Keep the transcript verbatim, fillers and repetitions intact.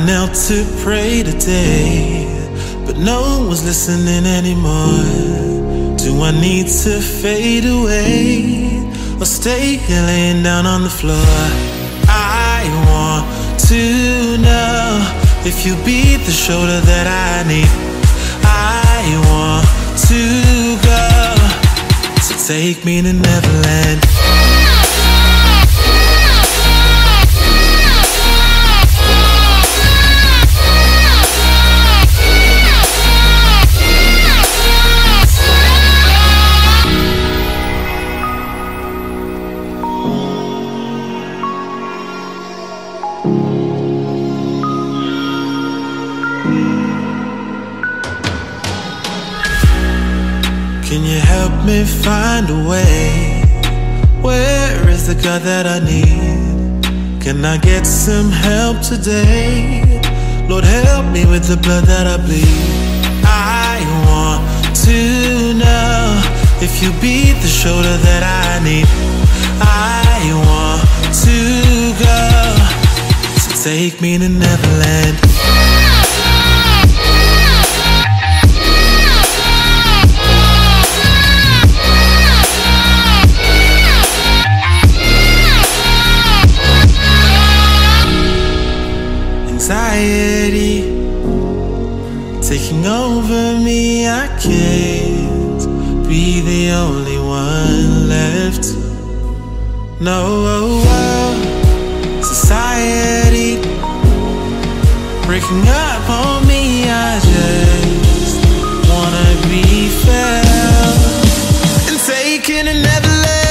knelt to pray today, but no one's listening anymore. Do I need to fade away or stay here laying down on the floor? I want to know if you'll be the shoulder that I need. I want to go, so take me to Neverland. Can you help me find a way? Where is the God that I need? Can I get some help today? Lord, help me with the blood that I bleed. I want to know if you be the shoulder that I need. I want to go, so take me to Neverland. Anxiety taking over me, I can't be the only one left. No, society breaking up on me, I just wanna be felt and taken to Neverland.